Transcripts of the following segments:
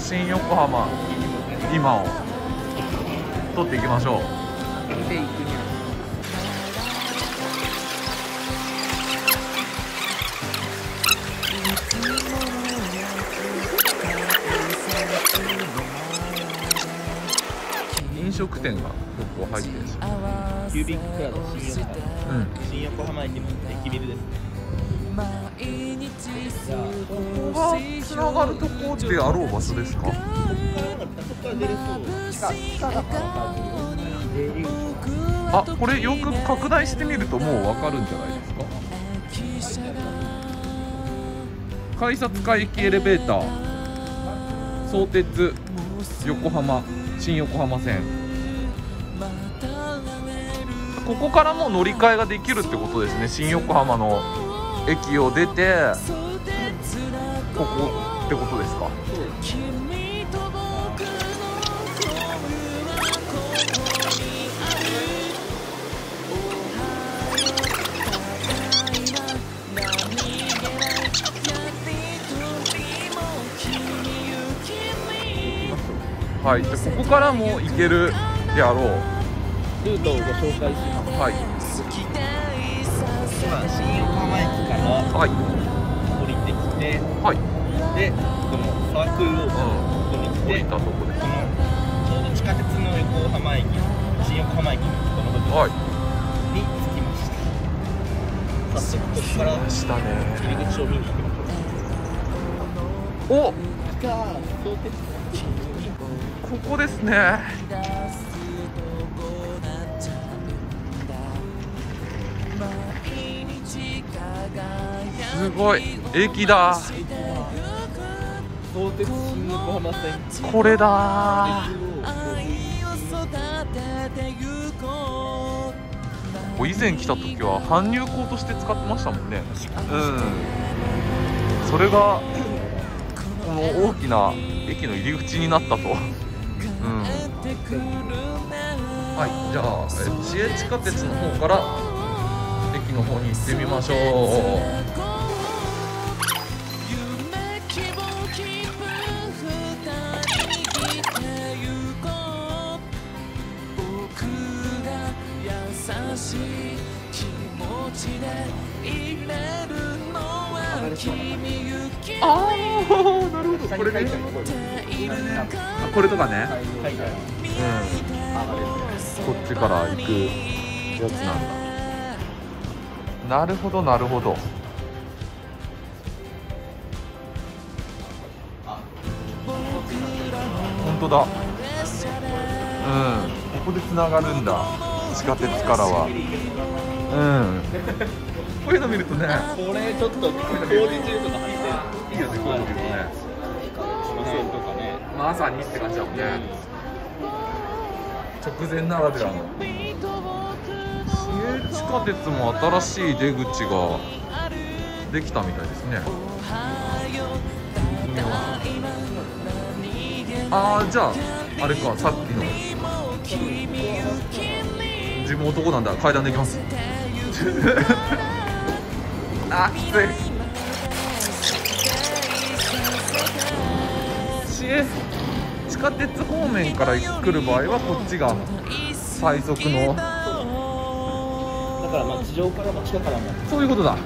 新横浜今を撮っていきましょう。飲食店が結構入ってるし、 キュービッククラブ新横浜駅の駅ビルですね。 ここがつながるとこであろう場所ですか？あ、これよく拡大してみるともうわかるんじゃないですか？改札会駅エレベーター、相鉄横浜新横浜線、ここからもう乗り換えができるってことですね。新横浜の駅を出てここってことですか？はい、じゃあここからも行けるであろうルートをご紹介します。 はい、 今新横浜駅からはい、 降りてきて、 はい、 でこのサークルロードここに来て、 降りたとこです。 このちょうど地下鉄の横浜駅、新横浜駅のこの部分に着きました。早速ここから入り口を見に行きましょう。 お、ここですね。すごい駅だ。 相鉄新横浜線、 これだ。以前来た時は搬入口として使ってましたもんね。それがこの大きな駅の入り口になったと。はい、じゃあ市営地下鉄の方から駅の方に行ってみましょう。ああ、なるほど。これね。これとかね。こっちから行くやつなんだ。なるほどなるほど。本当だ。ここでつながるんだ。地下鉄からは。こういうの見るとね。 これちょっと工事中とか入っていいよね、こういうの見るとね。 まさにって感じだもんね。直前ならではの。市営地下鉄も新しい出口ができたみたいですね。ああ、じゃああれか、さっきの自分男なんだ、階段で行きます。あー、きつい。市営地下鉄方面から来る場合はこっちが最速の。だからまあ地上からも地下からもそういうことだ。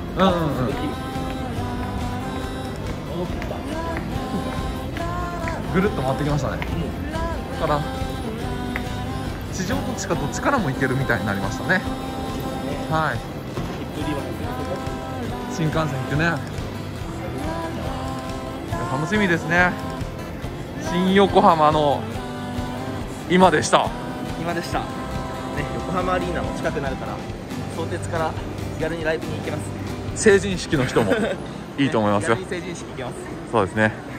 ぐるっと回ってきましたね。だから地上と地下どっちからも行けるみたいになりましたね。はい。新幹線行ってね。楽しみですね。新横浜の今でした。 今でした。ね、横浜アリーナも近くなるから、相鉄から気軽にライブに行けます。 成人式の人もいいと思いますよ。 成人式行けます。 そうですね。